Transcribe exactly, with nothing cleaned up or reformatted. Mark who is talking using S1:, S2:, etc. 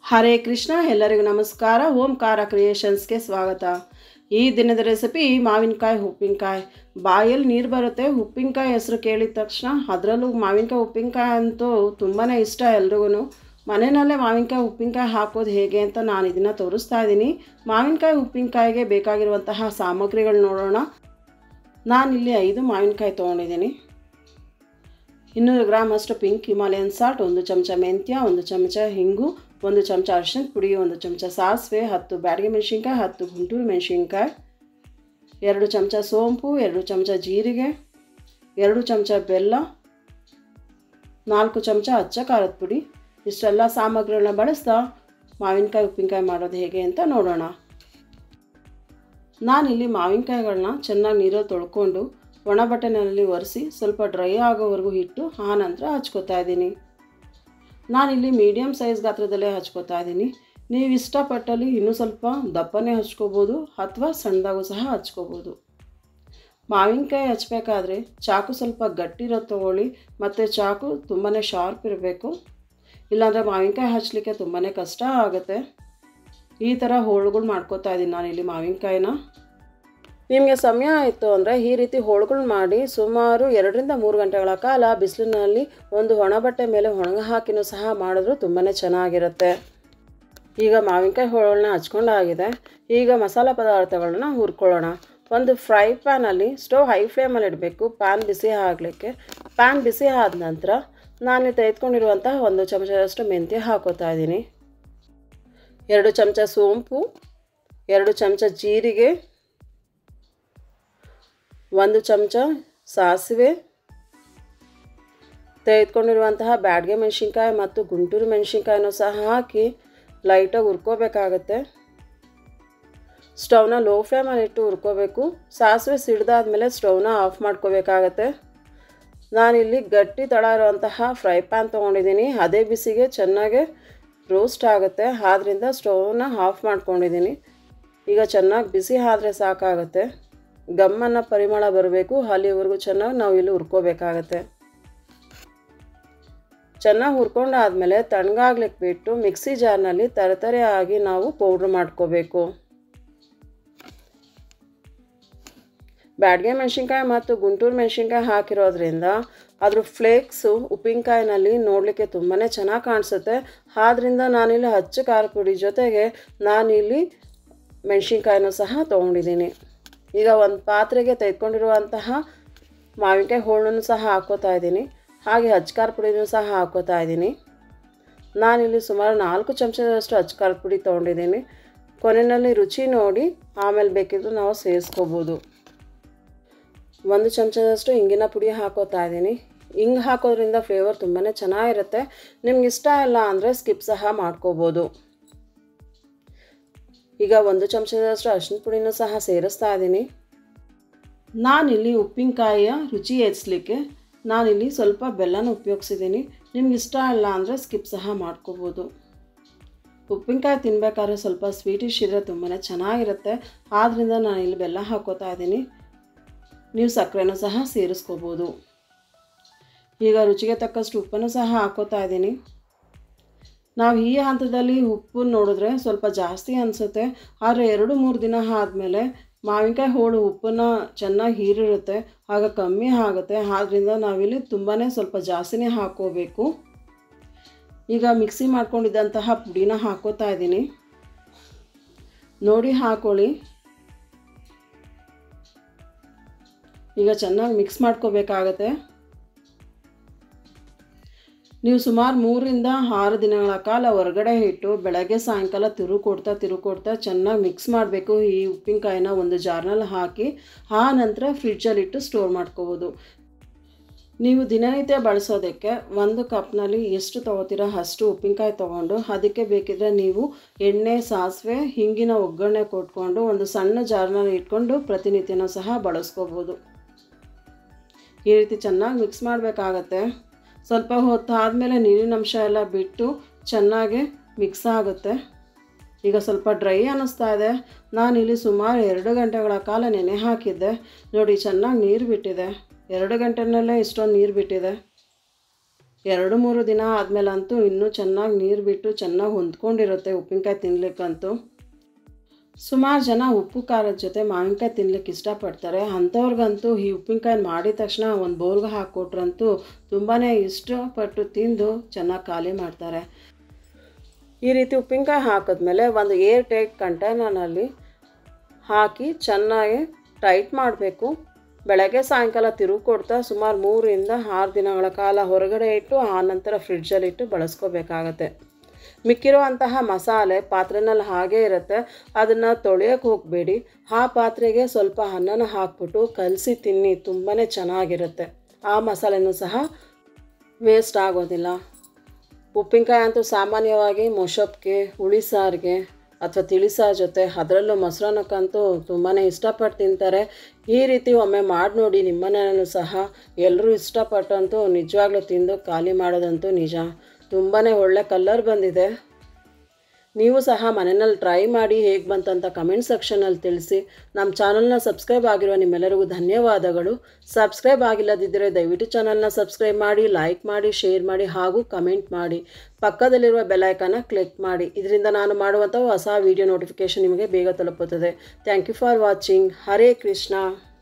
S1: ಹರೇ ಕೃಷ್ಣ. ಎಲ್ಲರಿಗೂ ನಮಸ್ಕಾರ. ಓಂಕಾರ ಕ್ರಿಯೇಷನ್ಸ್ಗೆ ಸ್ವಾಗತ. ಈ ದಿನದ ರೆಸಿಪಿ ಮಾವಿನಕಾಯಿ ಉಪ್ಪಿನಕಾಯಿ. ಬಾಯಲ್ಲಿ ನೀರು ಬರುತ್ತೆ. ಉಪ್ಪಿನಕಾಯಿ ಹೆಸರು ಕೇಳಿದ ತಕ್ಷಣ, ಅದರಲ್ಲೂ ಮಾವಿನಕಾಯಿ ಉಪ್ಪಿನಕಾಯಿ ಅಂತೂ ತುಂಬಾ ಇಷ್ಟ ಎಲ್ರಿಗೂ. ಮನೆಯಲ್ಲೇ ಮಾವಿನಕಾಯಿ ಉಪ್ಪಿನಕಾಯಿ ಹಾಕೋದು ಹೇಗೆ ಅಂತ ನಾನು ಇದನ್ನು ತೋರಿಸ್ತಾ ಇದ್ದೀನಿ. ಮಾವಿನಕಾಯಿ ಉಪ್ಪಿನಕಾಯಿಗೆ ಬೇಕಾಗಿರುವಂತಹ ಸಾಮಗ್ರಿಗಳು ನೋಡೋಣ. ನಾನಿಲ್ಲಿ ಐದು ಮಾವಿನಕಾಯಿ ತೊಗೊಂಡಿದ್ದೀನಿ. ಇನ್ನೂರು ಗ್ರಾಮ್ ಅಷ್ಟು ಪಿಂಕ್ ಹಿಮಾಲಯನ್ ಸಾಲ್ಟ್, ಒಂದು ಚಮಚ ಮೆಂತ್ಯ, ಒಂದು ಚಮಚ ಹಿಂಗು, ಒಂದು ಚಮಚ ಅರಿಶಿನ ಪುಡಿ, ಒಂದು ಚಮಚ ಸಾಸಿವೆ, ಹತ್ತು ಬ್ಯಾಡಗಿ ಮೆಣಸಿನ್ಕಾಯಿ, ಹತ್ತು ಗುಂಟೂರು ಮೆಣಸಿನ್ಕಾಯಿ, ಎರಡು ಚಮಚ ಸೋಂಪು, ಎರಡು ಚಮಚ ಜೀರಿಗೆ, ಎರಡು ಚಮಚ ಬೆಲ್ಲ, ನಾಲ್ಕು ಚಮಚ ಅಚ್ಚ ಖಾರದ ಪುಡಿ. ಇಷ್ಟೆಲ್ಲ ಸಾಮಗ್ರಿಗಳನ್ನ ಬಳಸ್ತಾ ಮಾವಿನಕಾಯಿ ಉಪ್ಪಿನಕಾಯಿ ಮಾಡೋದು ಹೇಗೆ ಅಂತ ನೋಡೋಣ. ನಾನಿಲ್ಲಿ ಮಾವಿನಕಾಯಿಗಳನ್ನ ಚೆನ್ನಾಗಿ ನೀರಲ್ಲಿ ತೊಳ್ಕೊಂಡು ಒಣ ಬಟ್ಟೆನಲ್ಲಿ ಒರೆಸಿ ಸ್ವಲ್ಪ ಡ್ರೈ ಆಗೋವರೆಗೂ ಇಟ್ಟು ಆ ನಂತರ ಹಚ್ಕೋತಾ ಇದ್ದೀನಿ. ನಾನಿಲ್ಲಿ ಮೀಡಿಯಮ್ ಸೈಜ್ ಗಾತ್ರದಲ್ಲೇ ಹಚ್ಕೋತಾ ಇದ್ದೀನಿ. ನೀವು ಇಷ್ಟಪಟ್ಟಲ್ಲಿ ಇನ್ನೂ ಸ್ವಲ್ಪ ದಪ್ಪನೇ ಹಚ್ಕೋಬೋದು ಅಥವಾ ಸಣ್ಣದಾಗೂ ಸಹ ಹಚ್ಕೋಬೋದು. ಮಾವಿನಕಾಯಿ ಹಚ್ಚಬೇಕಾದ್ರೆ ಚಾಕು ಸ್ವಲ್ಪ ಗಟ್ಟಿರೋದು ತೊಗೊಳ್ಳಿ, ಮತ್ತು ಚಾಕು ತುಂಬಾ ಶಾರ್ಪ್ ಇರಬೇಕು, ಇಲ್ಲಾಂದರೆ ಮಾವಿನಕಾಯಿ ಹಚ್ಚಲಿಕ್ಕೆ ತುಂಬಾ ಕಷ್ಟ ಆಗುತ್ತೆ. ಈ ಥರ ಹೋಳುಗಳು ಮಾಡ್ಕೋತಾ ಇದ್ದೀನಿ ನಾನಿಲ್ಲಿ ಮಾವಿನಕಾಯಿನ. ನಿಮಗೆ ಸಮಯ ಆಯಿತು ಅಂದರೆ ಈ ರೀತಿ ಹೋಳುಗಳು ಮಾಡಿ ಸುಮಾರು ಎರಡರಿಂದ ಮೂರು ಗಂಟೆಗಳ ಕಾಲ ಬಿಸಿಲಿನಲ್ಲಿ ಒಂದು ಒಣ ಬಟ್ಟೆ ಮೇಲೆ ಒಣಗ ಹಾಕಿನೂ ಸಹ ಮಾಡಿದ್ರೂ ತುಂಬಾ ಚೆನ್ನಾಗಿರುತ್ತೆ. ಈಗ ಮಾವಿನಕಾಯಿ ಹೋಳನ್ನ ಹಚ್ಕೊಂಡಾಗಿದೆ. ಈಗ ಮಸಾಲ ಪದಾರ್ಥಗಳನ್ನ ಹುರ್ಕೊಳ್ಳೋಣ. ಒಂದು ಫ್ರೈ ಪ್ಯಾನಲ್ಲಿ ಸ್ಟವ್ ಹೈ ಫ್ಲೇಮಲ್ಲಿ ಇಡಬೇಕು, ಪ್ಯಾನ್ ಬಿಸಿ ಆಗಲಿಕ್ಕೆ. ಪ್ಯಾನ್ ಬಿಸಿ ಆದ ನಂತರ ನಾನು ತೆಗೆದುಕೊಂಡಿರುವಂತಹ ಒಂದು ಚಮಚದಷ್ಟು ಮೆಂತ್ಯ ಹಾಕೋತಾ ಇದ್ದೀನಿ, ಎರಡು ಚಮಚ ಸೋಂಪು, ಎರಡು ಚಮಚ ಜೀರಿಗೆ, ಒಂದು ಚಮಚ ಸಾಸಿವೆ, ತೆಗೆದುಕೊಂಡಿರುವಂತಹ ಬ್ಯಾಡಗಿ ಮೆಣಸಿನ್ಕಾಯಿ ಮತ್ತು ಗುಂಟೂರು ಮೆಣಸಿನ್ಕಾಯಿನೂ ಸಹ ಹಾಕಿ ಲೈಟಾಗಿ ಹುರ್ಕೋಬೇಕಾಗತ್ತೆ. ಸ್ಟವ್ನ ಲೋ ಫ್ಲೇಮಲ್ಲಿ ಇಟ್ಟು ಹುರ್ಕೋಬೇಕು. ಸಾಸಿವೆ ಸಿಡ್ದಾದ್ಮೇಲೆ ಸ್ಟವ್ನ ಆಫ್ ಮಾಡ್ಕೋಬೇಕಾಗತ್ತೆ. ನಾನಿಲ್ಲಿ ಗಟ್ಟಿ ತಳ ಇರುವಂತಹ ಫ್ರೈ ಪ್ಯಾನ್ ತೊಗೊಂಡಿದ್ದೀನಿ. ಅದೇ ಬಿಸಿಗೆ ಚೆನ್ನಾಗಿ ರೋಸ್ಟ್ ಆಗುತ್ತೆ, ಆದ್ದರಿಂದ ಸ್ಟವ್ನ ಆಫ್ ಮಾಡ್ಕೊಂಡಿದ್ದೀನಿ. ಈಗ ಚೆನ್ನಾಗಿ ಬಿಸಿ ಆದರೆ ಸಾಕಾಗುತ್ತೆ. ಗಮ್ಮನ್ನ ಪರಿಮಳ ಬರಬೇಕು, ಅಲ್ಲಿವರೆಗೂ ಚೆನ್ನಾಗಿ ನಾವು ಇಲ್ಲಿ ಹುರ್ಕೋಬೇಕಾಗತ್ತೆ. ಚೆನ್ನಾಗಿ ಹುರ್ಕೊಂಡಾದ್ಮೇಲೆ ತಣ್ಣಗಾಗ್ಲಿಕ್ಕೆ ಬಿಟ್ಟು ಮಿಕ್ಸಿ ಜಾರ್ನಲ್ಲಿ ತರತರೆ ಆಗಿ ನಾವು ಪೌಡ್ರ್ ಮಾಡ್ಕೋಬೇಕು. ಬ್ಯಾಡಗಿ ಮೆಣಸಿನ್ಕಾಯಿ ಮತ್ತು ಗುಂಟೂರು ಮೆಣಸಿನ್ಕಾಯಿ ಹಾಕಿರೋದ್ರಿಂದ ಅದ್ರ ಫ್ಲೇಕ್ಸು ಉಪ್ಪಿನಕಾಯಿನಲ್ಲಿ ನೋಡಲಿಕ್ಕೆ ತುಂಬಾ ಚೆನ್ನಾಗಿ ಕಾಣಿಸುತ್ತೆ. ಆದ್ದರಿಂದ ನಾನಿಲ್ಲಿ ಅಚ್ಚ ಖಾರದ ಪುಡಿ ಜೊತೆಗೆ ನಾನಿಲ್ಲಿ ಮೆಣಸಿನ್ಕಾಯಿನೂ ಸಹ ತೊಗೊಂಡಿದ್ದೀನಿ. ಈಗ ಒಂದು ಪಾತ್ರೆಗೆ ತೆಗೆದುಕೊಂಡಿರುವಂತಹ ಮಾವಿನಕಾಯಿ ಹೋಳನ್ನು ಸಹ ಹಾಕೋತಾ ಇದ್ದೀನಿ, ಹಾಗೆ ಅಚ್ಚ ಖಾರದ ಪುಡಿನೂ ಸಹ ಹಾಕೋತಾ ಇದ್ದೀನಿ. ನಾನಿಲ್ಲಿ ಸುಮಾರು ನಾಲ್ಕು ಚಮಚದಷ್ಟು ಅಚ್ಚ ಖಾರದ ಪುಡಿ ತೊಗೊಂಡಿದ್ದೀನಿ. ಕೊನೆಯಲ್ಲಿ ರುಚಿ ನೋಡಿ ಆಮೇಲೆ ಬೇಕಿದ್ರು ನಾವು ಸೇರಿಸ್ಕೋಬೋದು. ಒಂದು ಚಮಚದಷ್ಟು ಹಿಂಗಿನ ಪುಡಿ ಹಾಕೋತಾ ಇದ್ದೀನಿ. ಹಿಂಗೆ ಹಾಕೋದ್ರಿಂದ ಫ್ಲೇವರ್ ತುಂಬಾ ಚೆನ್ನಾಗಿರುತ್ತೆ. ನಿಮ್ಗೆ ಇಷ್ಟ ಇಲ್ಲ ಅಂದರೆ ಸ್ಕಿಪ್ ಸಹ ಮಾಡ್ಕೋಬೋದು. ಈಗ ಒಂದು ಚಮಚದಷ್ಟು ಅರಿಶಿನ ಪುಡಿನೂ ಸಹ ಸೇರಿಸ್ತಾ ಇದ್ದೀನಿ. ನಾನಿಲ್ಲಿ ಉಪ್ಪಿನಕಾಯಿಯ ರುಚಿ ಹೆಚ್ಚಲಿಕ್ಕೆ ನಾನಿಲ್ಲಿ ಸ್ವಲ್ಪ ಬೆಲ್ಲನ ಉಪಯೋಗಿಸಿದ್ದೀನಿ. ನಿಮ್ಗೆ ಇಷ್ಟ ಇಲ್ಲ ಅಂದರೆ ಸ್ಕಿಪ್ ಸಹ ಮಾಡ್ಕೋಬೋದು. ಉಪ್ಪಿನಕಾಯಿ ತಿನ್ನಬೇಕಾದ್ರೆ ಸ್ವಲ್ಪ ಸ್ವೀಟಿಶ್ ಇದ್ದರೆ ತುಂಬಾ ಚೆನ್ನಾಗಿರುತ್ತೆ, ಆದ್ದರಿಂದ ನಾನಿಲ್ಲಿ ಬೆಲ್ಲ ಹಾಕೋತಾ ಇದ್ದೀನಿ. ನೀವು ಸಕ್ಕರೆನೂ ಸಹ ಸೇರಿಸ್ಕೋಬೋದು. ಈಗ ರುಚಿಗೆ ತಕ್ಕಷ್ಟು ಉಪ್ಪನ್ನು ಸಹ ಹಾಕೋತಾ ಇದ್ದೀನಿ. ನಾವು ಈ ಹಂತದಲ್ಲಿ ಉಪ್ಪು ನೋಡಿದ್ರೆ ಸ್ವಲ್ಪ ಜಾಸ್ತಿ ಅನಿಸುತ್ತೆ, ಆದರೆ ಎರಡು ಮೂರು ದಿನ ಆದಮೇಲೆ ಮಾವಿನಕಾಯಿ ಹೋಳು ಉಪ್ಪನ್ನು ಚೆನ್ನಾಗಿ ಹೀರಿರುತ್ತೆ, ಆಗ ಕಮ್ಮಿ ಆಗುತ್ತೆ. ಆದ್ದರಿಂದ ನಾವಿಲ್ಲಿ ತುಂಬಾ ಸ್ವಲ್ಪ ಜಾಸ್ತಿನೇ ಹಾಕೋಬೇಕು. ಈಗ ಮಿಕ್ಸಿ ಮಾಡ್ಕೊಂಡಿದ್ದಂತಹ ಪುಡಿನ ಹಾಕೋತಾ ಇದ್ದೀನಿ. ನೋಡಿ ಹಾಕೊಳ್ಳಿ. ಈಗ ಚೆನ್ನಾಗಿ ಮಿಕ್ಸ್ ಮಾಡ್ಕೋಬೇಕಾಗತ್ತೆ. ನೀವು ಸುಮಾರು ಮೂರರಿಂದ ಆರು ದಿನಗಳ ಕಾಲ ಹೊರಗಡೆ ಇಟ್ಟು ಬೆಳಗ್ಗೆ ಸಾಯಂಕಾಲ ತಿರು ಕೊಡ್ತಾ ತಿರು ಕೊಡ್ತಾ ಚೆನ್ನಾಗಿ ಮಿಕ್ಸ್ ಮಾಡಬೇಕು. ಈ ಉಪ್ಪಿನಕಾಯಿನ ಒಂದು ಜಾರ್ನಲ್ಲಿ ಹಾಕಿ ಆ ನಂತರ ಫ್ರಿಡ್ಜಲ್ಲಿಟ್ಟು ಸ್ಟೋರ್ ಮಾಡ್ಕೋಬೋದು. ನೀವು ದಿನನಿತ್ಯ ಬಳಸೋದಕ್ಕೆ ಒಂದು ಕಪ್ನಲ್ಲಿ ಎಷ್ಟು ತೊಗೋತೀರೋ ಅಷ್ಟು ಉಪ್ಪಿನಕಾಯಿ ತೊಗೊಂಡು ಅದಕ್ಕೆ ಬೇಕಿದ್ರೆ ನೀವು ಎಣ್ಣೆ, ಸಾಸಿವೆ, ಹಿಂಗಿನ ಒಗ್ಗರಣೆ ಕೊಟ್ಕೊಂಡು ಒಂದು ಸಣ್ಣ ಜಾರ್ನಲ್ಲಿ ಇಟ್ಕೊಂಡು ಪ್ರತಿನಿತ್ಯನೂ ಸಹ ಬಳಸ್ಕೋಬೋದು. ಈ ರೀತಿ ಚೆನ್ನಾಗಿ ಮಿಕ್ಸ್ ಮಾಡಬೇಕಾಗತ್ತೆ. ಸ್ವಲ್ಪ ಹೊತ್ತು ಆದಮೇಲೆ ನೀರಿನ ಅಂಶ ಎಲ್ಲ ಬಿಟ್ಟು ಚೆನ್ನಾಗಿ ಮಿಕ್ಸ್ ಆಗುತ್ತೆ. ಈಗ ಸ್ವಲ್ಪ ಡ್ರೈ ಅನ್ನಿಸ್ತಾ ಇದೆ. ನಾನಿಲ್ಲಿ ಸುಮಾರು ಎರಡು ಗಂಟೆಗಳ ಕಾಲ ನೆನೆ ಹಾಕಿದ್ದೆ. ನೋಡಿ ಚೆನ್ನಾಗಿ ನೀರು ಬಿಟ್ಟಿದೆ. ಎರಡು ಗಂಟೆನಲ್ಲೇ ಇಷ್ಟೊಂದು ನೀರು ಬಿಟ್ಟಿದೆ. ಎರಡು ಮೂರು ದಿನ ಆದಮೇಲಂತೂ ಇನ್ನೂ ಚೆನ್ನಾಗಿ ನೀರು ಬಿಟ್ಟು ಚೆನ್ನಾಗಿ ಹೊಂದ್ಕೊಂಡಿರುತ್ತೆ ಉಪ್ಪಿನಕಾಯಿ ತಿನ್ನಲಿಕ್ಕಂತೂ. ಸುಮಾರು ಜನ ಉಪ್ಪು ಖಾರದ ಜೊತೆ ಮಾವಿನಕಾಯಿ ತಿನ್ಲಿಕ್ಕೆ ಇಷ್ಟಪಡ್ತಾರೆ. ಅಂಥವ್ರಿಗಂತೂ ಈ ಉಪ್ಪಿನಕಾಯಿ ಮಾಡಿದ ತಕ್ಷಣ ಒಂದು ಬೌಲ್ಗೆ ಹಾಕ್ಕೊಟ್ರಂತೂ ತುಂಬಾ ಇಷ್ಟಪಟ್ಟು ತಿಂದು ಚೆನ್ನಾಗಿ ಖಾಲಿ ಮಾಡ್ತಾರೆ. ಈ ರೀತಿ ಉಪ್ಪಿನಕಾಯಿ ಹಾಕಿದ್ಮೇಲೆ ಒಂದು ಏರ್ ಟೈಟ್ ಕಂಟೈನರ್ನಲ್ಲಿ ಹಾಕಿ ಚೆನ್ನಾಗಿ ಟೈಟ್ ಮಾಡಬೇಕು. ಬೆಳಗ್ಗೆ ಸಾಯಂಕಾಲ ತಿರುವು ಕೊಡ್ತಾ ಸುಮಾರು ಮೂರರಿಂದ ಆರು ದಿನಗಳ ಕಾಲ ಹೊರಗಡೆ ಇಟ್ಟು ಆನಂತರ ಫ್ರಿಡ್ಜಲ್ಲಿಟ್ಟು ಬಳಸ್ಕೋಬೇಕಾಗತ್ತೆ. ಮಿಕ್ಕಿರೋ ಅಂತಹ ಮಸಾಲೆ ಪಾತ್ರೆನಲ್ಲಿ ಹಾಗೇ ಇರುತ್ತೆ, ಅದನ್ನು ತೊಳೆಯೋಕ್ಕೆ ಹೋಗಬೇಡಿ. ಆ ಪಾತ್ರೆಗೆ ಸ್ವಲ್ಪ ಅನ್ನನ ಹಾಕ್ಬಿಟ್ಟು ಕಲಸಿ ತಿನ್ನಿ, ತುಂಬಾ ಚೆನ್ನಾಗಿರುತ್ತೆ. ಆ ಮಸಾಲೆನೂ ಸಹ ವೇಸ್ಟ್ ಆಗೋದಿಲ್ಲ. ಉಪ್ಪಿನಕಾಯಿ ಅಂತೂ ಸಾಮಾನ್ಯವಾಗಿ ಮೊಸಪ್ಗೆ, ಹುಳಿ ಸಾರಿಗೆ ಅಥವಾ ತಿಳಿಸಾರು ಜೊತೆ, ಅದರಲ್ಲೂ ಮೊಸರನ್ನಕ್ಕಂತೂ ತುಂಬಾ ಇಷ್ಟಪಟ್ಟು ತಿಂತಾರೆ. ಈ ರೀತಿ ಒಮ್ಮೆ ಮಾಡಿ ನೋಡಿ, ನಿಮ್ಮನೆಯಲ್ಲೂ ಸಹ ಎಲ್ಲರೂ ಇಷ್ಟಪಟ್ಟಂತೂ ನಿಜವಾಗ್ಲೂ ತಿಂದು ಖಾಲಿ ಮಾಡೋದಂತೂ ನಿಜ. ತುಂಬಾ ಒಳ್ಳೆ ಕಲರ್ ಬಂದಿದೆ. ನೀವು ಸಹ ಮನೆಯಲ್ಲಿ ಟ್ರೈ ಮಾಡಿ ಹೇಗೆ ಬಂತಂತ ಕಮೆಂಟ್ ಸೆಕ್ಷನಲ್ಲಿ ತಿಳಿಸಿ. ನಮ್ಮ ಚಾನಲ್ನ ಸಬ್ಸ್ಕ್ರೈಬ್ ಆಗಿರುವ ನಿಮ್ಮೆಲ್ಲರಿಗೂ ಧನ್ಯವಾದಗಳು. ಸಬ್ಸ್ಕ್ರೈಬ್ ಆಗಿಲ್ಲದಿದ್ದರೆ ದಯವಿಟ್ಟು ಚಾನಲ್ನ ಸಬ್ಸ್ಕ್ರೈಬ್ ಮಾಡಿ, ಲೈಕ್ ಮಾಡಿ, ಶೇರ್ ಮಾಡಿ ಹಾಗೂ ಕಮೆಂಟ್ ಮಾಡಿ. ಪಕ್ಕದಲ್ಲಿರುವ ಬೆಲ್ ಐಕಾನ್ನ ಕ್ಲಿಕ್ ಮಾಡಿ. ಇದರಿಂದ ನಾನು ಮಾಡುವಂಥ ಹೊಸ ವಿಡಿಯೋ ನೋಟಿಫಿಕೇಷನ್ ನಿಮಗೆ ಬೇಗ ತಲುಪುತ್ತದೆ. Thank you for watching. Hare Krishna.